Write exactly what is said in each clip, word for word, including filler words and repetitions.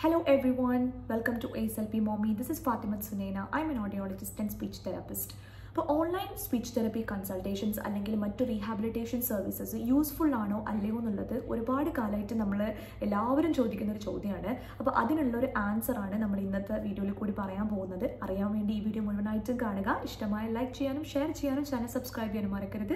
Hello everyone, welcome to A S L P Mommy. This is Fatima Sunaina. I'm an audiologist and speech therapist. For online speech therapy consultations അല്ലെങ്കിൽ മറ്റു rehabilitation services useful ആണോ അല്ലയോ എന്നുള്ളത് ഒരുപാട് കാലമായിട്ട് നമ്മൾ എല്ലാവരും ചോദിക്കുന്ന ഒരു ചോദ്യമാണ്. അപ്പോൾ അതിനുള്ള ഒരു ആൻസർ ആണ് നമ്മൾ ഇന്നത്തെ വീഡിയോയിൽ കൂടി പറയാൻ പോകുന്നത്. അറിയാൻ വേണ്ടി ഈ വീഡിയോ മുഴുവനായിട്ടും കാണുക. ഇഷ്ടമായ ലൈക്ക് ചെയ്യാനും ഷെയർ ചെയ്യാനും ചാനൽ സബ്സ്ക്രൈബ് ചെയ്യാനും മറക്കരുത്.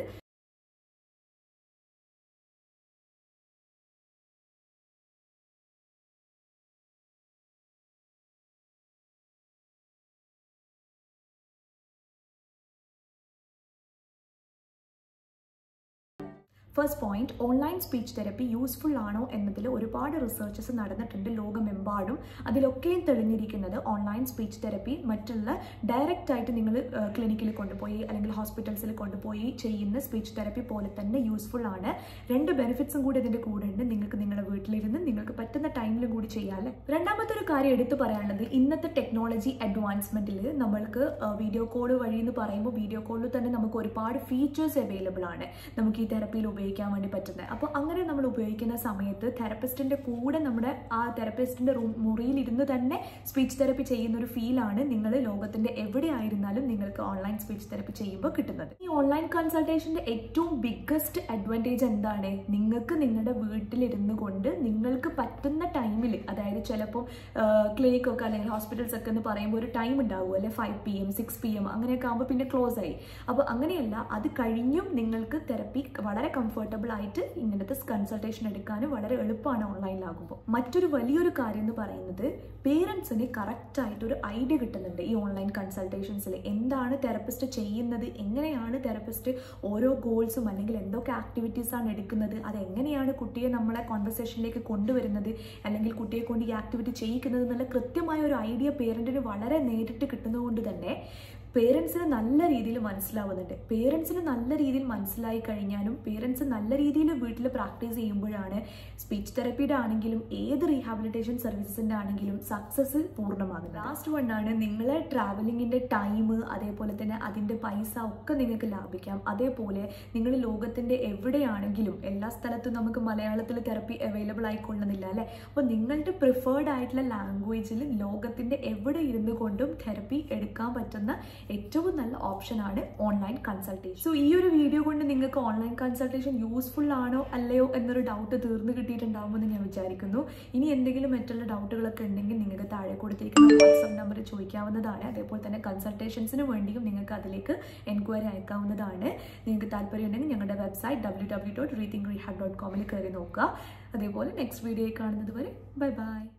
First point, online speech therapy useful ആണോ എന്നതിൽ ഒരുപാട് റിസർച്ചസ് നടന്നിട്ടുണ്ട് ലോകമെമ്പാടും. അതിലൊക്കെയും തെളിഞ്ഞിരിക്കുന്നത് ഓൺലൈൻ സ്പീച്ച് തെറപ്പി മറ്റുള്ള ഡയറക്റ്റ് ആയിട്ട് നിങ്ങൾ ക്ലിനിക്കിൽ കൊണ്ടുപോയി അല്ലെങ്കിൽ ഹോസ്പിറ്റൽസിൽ കൊണ്ടുപോയി ചെയ്യുന്ന സ്പീച്ച് തെറപ്പി പോലെ തന്നെ യൂസ്ഫുൾ ആണ്. രണ്ട് ബെനിഫിറ്റ്സും കൂടി ഇതിൻ്റെ കൂടെ ഉണ്ട്. നിങ്ങൾക്ക് നിങ്ങളുടെ വീട്ടിലിരുന്ന് നിങ്ങൾക്ക് പറ്റുന്ന ടൈമിലും കൂടി ചെയ്യാമല്ലേ. രണ്ടാമത്തെ ഒരു കാര്യം എടുത്തു പറയാനുള്ളത്, ഇന്നത്തെ ടെക്നോളജി അഡ്വാൻസ്മെന്റിൽ നമ്മൾക്ക് വീഡിയോ കോൾ വഴി എന്ന് പറയുമ്പോൾ വീഡിയോ കോളിൽ തന്നെ നമുക്ക് ഒരുപാട് ഫീച്ചേഴ്സ് അവൈലബിൾ ആണ് നമുക്ക് ഈ തെറപ്പിയിൽ ഉപയോഗിക്കാൻ വേണ്ടി പറ്റുന്നത്. അപ്പോൾ അങ്ങനെ നമ്മൾ ഉപയോഗിക്കുന്ന സമയത്ത് തെറപ്പിസ്റ്റിന്റെ കൂടെ നമ്മുടെ ആ തെറപ്പിസ്റ്റിന്റെ റൂം മുറിയിൽ ഇരുന്ന് തന്നെ സ്പീച്ച് തെറപ്പി ചെയ്യുന്ന ഒരു ഫീലാണ് നിങ്ങൾ ലോകത്തിന്റെ എവിടെ ആയിരുന്നാലും നിങ്ങൾക്ക് ഓൺലൈൻ സ്പീച്ച് തെറപ്പി ചെയ്യുമ്പോൾ കിട്ടുന്നത്. ഈ ഓൺലൈൻ കൺസൾട്ടേഷന്റെ ഏറ്റവും ബിഗ്ഗസ്റ്റ് അഡ്വാൻറ്റേജ് എന്താണ്? നിങ്ങൾക്ക് നിങ്ങളുടെ വീട്ടിലിരുന്ന് കൊണ്ട് നിങ്ങൾക്ക് പറ്റുന്ന ടൈമിൽ, അതായത് ചിലപ്പോൾ ക്ലിനിക്കൊക്കെ അല്ലെങ്കിൽ ഹോസ്പിറ്റൽസ് ഒക്കെ എന്ന് പറയുമ്പോൾ ഒരു ടൈം ഉണ്ടാവും അല്ലെ, five P M six P M അങ്ങനെയൊക്കെ ആകുമ്പോൾ പിന്നെ ക്ലോസ് ആയി. അപ്പോൾ അങ്ങനെയല്ല, അത് കഴിഞ്ഞും നിങ്ങൾക്ക് തെറപ്പി വളരെ കംഫർട്ടബിൾ ആയിട്ട് ഇങ്ങനത്തെ കൺസൾട്ടേഷൻ എടുക്കാനും വളരെ എളുപ്പമാണ് ഓൺലൈനിലാകുമ്പോൾ. മറ്റൊരു വലിയൊരു കാര്യം എന്ന് പറയുന്നത്, പേരൻസിന് കറക്റ്റ് ആയിട്ട് ഒരു ഐഡിയ കിട്ടുന്നുണ്ട് ഈ ഓൺലൈൻ കൺസൾട്ടേഷൻസിൽ. എന്താണ് തെറപ്പിസ്റ്റ് ചെയ്യുന്നത്, എങ്ങനെയാണ് തെറപ്പിസ്റ്റ് ഓരോ ഗോൾസും അല്ലെങ്കിൽ എന്തൊക്കെ ആക്ടിവിറ്റീസ് ആണ് എടുക്കുന്നത്, അതെങ്ങനെയാണ് കുട്ടിയെ നമ്മളെ കോൺവെർസേഷനിലേക്ക് കൊണ്ടുവരുന്നത് അല്ലെങ്കിൽ കുട്ടിയെ കൊണ്ട് ഈ ആക്ടിവിറ്റി ചെയ്യിക്കുന്നത് എന്നുള്ള കൃത്യമായ ഒരു ഐഡിയ പേരൻറ്റിന് വളരെ നേരിട്ട് കിട്ടുന്നതുകൊണ്ട് തന്നെ പേരൻസിന് നല്ല രീതിയിൽ മനസ്സിലാവുന്നുണ്ട്. പേരൻസിന് നല്ല രീതിയിൽ മനസ്സിലായി കഴിഞ്ഞാലും പേരൻസ് നല്ല രീതിയിൽ വീട്ടിൽ പ്രാക്ടീസ് ചെയ്യുമ്പോഴാണ് സ്പീച്ച് തെറപ്പിയുടെ ആണെങ്കിലും ഏത് റീഹാബിലിറ്റേഷൻ സർവീസസിൻ്റെ ആണെങ്കിലും സക്സസ് പൂർണ്ണമാകുന്നത്. ലാസ്റ്റ് വണ്ണാണ്, നിങ്ങളെ ട്രാവലിങ്ങിൻ്റെ ടൈം അതേപോലെ തന്നെ അതിൻ്റെ പൈസ ഒക്കെ നിങ്ങൾക്ക് ലാഭിക്കാം. അതേപോലെ നിങ്ങൾ ലോകത്തിൻ്റെ എവിടെയാണെങ്കിലും എല്ലാ സ്ഥലത്തും നമുക്ക് മലയാളത്തിൽ തെറപ്പി അവൈലബിൾ ആയിക്കൊള്ളുന്നില്ല അല്ലേ. അപ്പോൾ നിങ്ങളുടെ പ്രിഫേർഡ് ആയിട്ടുള്ള ലാംഗ്വേജിൽ ലോകത്തിൻ്റെ എവിടെ ഇരുന്നു കൊണ്ടും തെറപ്പി എടുക്കാൻ പറ്റുന്ന ഏറ്റവും നല്ല ഓപ്ഷനാണ് ഓൺലൈൻ കൺസൾട്ടേഷൻ. സോ ഈ ഒരു വീഡിയോ കൊണ്ട് നിങ്ങൾക്ക് ഓൺലൈൻ കൺസൾട്ടേഷൻ യൂസ്ഫുൾ ആണോ അല്ലയോ എന്നൊരു ഡൗട്ട് തീർന്നു കിട്ടിയിട്ടുണ്ടാകുമെന്ന് ഞാൻ വിചാരിക്കുന്നു. ഇനി എന്തെങ്കിലും മറ്റുള്ള ഡൗട്ടുകളൊക്കെ ഉണ്ടെങ്കിൽ നിങ്ങൾക്ക് താഴെ കൊടുത്തിരിക്കുന്ന വാട്സ്ആപ്പ് നമ്പർ ചോദിക്കാവുന്നതാണ്. അതേപോലെ തന്നെ കൺസൾട്ടേഷൻസിന് വേണ്ടിയും നിങ്ങൾക്ക് അതിലേക്ക് എൻക്വയറി അയക്കാവുന്നതാണ്. നിങ്ങൾക്ക് താല്പര്യം ഉണ്ടെങ്കിൽ ഞങ്ങളുടെ website W W dot rethink rehab dot കോമിൽ കയറി നോക്കുക. അതേപോലെ നെക്സ്റ്റ് വീഡിയോയിൽ കാണുന്നത് വരെ ബൈ ബൈ.